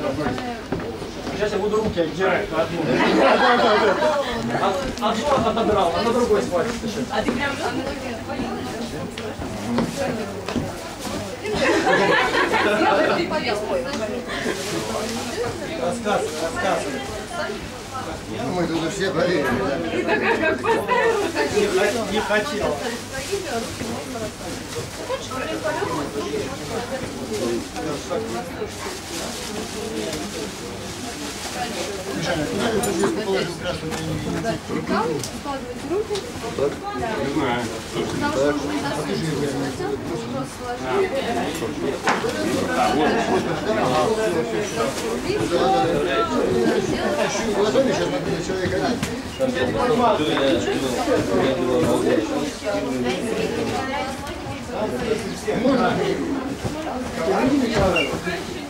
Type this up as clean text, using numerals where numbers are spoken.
Сейчас я буду руки отдирать по одному. Одну отобрал, а на другой схватит еще. А ты прям... Рассказывай. Мы тут все болели. Не хотел. Мишаня, куда я тут здесь положил красную линию? Складывать руки. Не знаю. Потому что уже Ладони сейчас надо для человека. Можно?